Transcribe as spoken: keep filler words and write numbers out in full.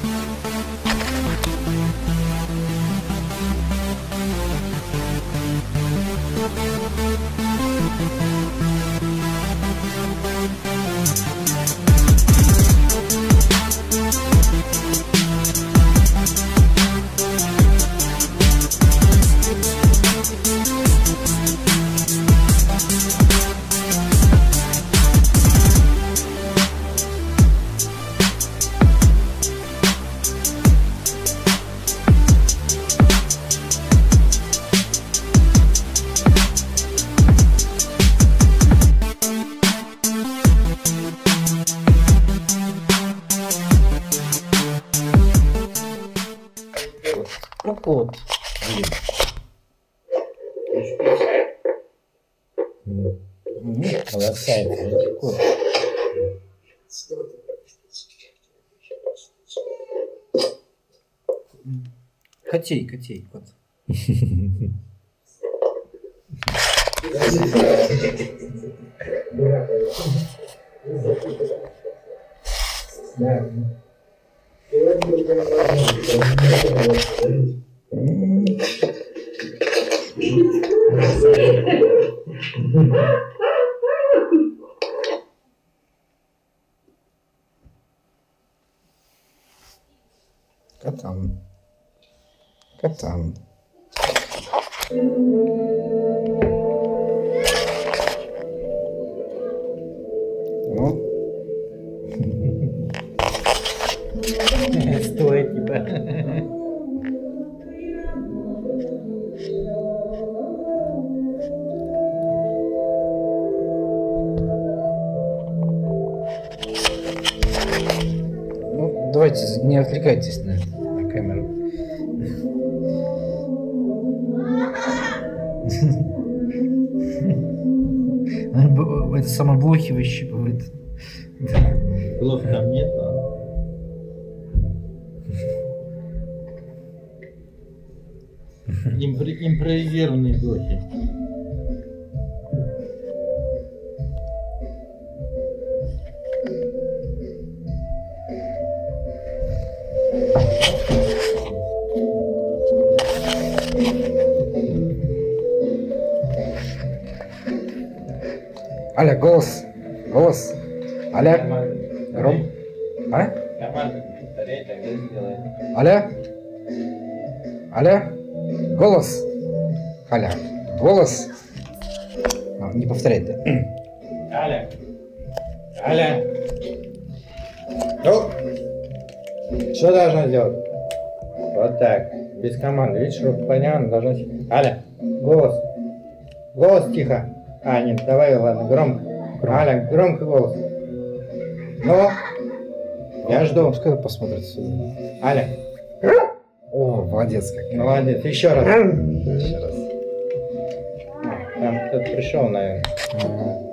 Ну кот. Полосается, кот. Котей, котей, кот. Катан. Катан. Ну. Стой, типа. Ну, давайте, не отвлекайтесь на, на камеру. Это самое блохи выщипывает. Блох там нет, а? Импро импровизированные блохи. Аля, голос, голос. Аля, гром. А? Аля, Аля, голос. Аля, голос. А, не повторяй, да? Аля, Аля. Ну, что должна делать? Вот так, без команды. Видишь, руку подняла, должна... Аля, голос. Голос тихо. А, нет, давай, ладно, громко. громко. Аля, громко голос. Ну, я жду. Пускай посмотрит сюда. Аля. О, молодец как. Молодец, еще раз. Еще раз. Там кто-то пришел, наверное. Ага.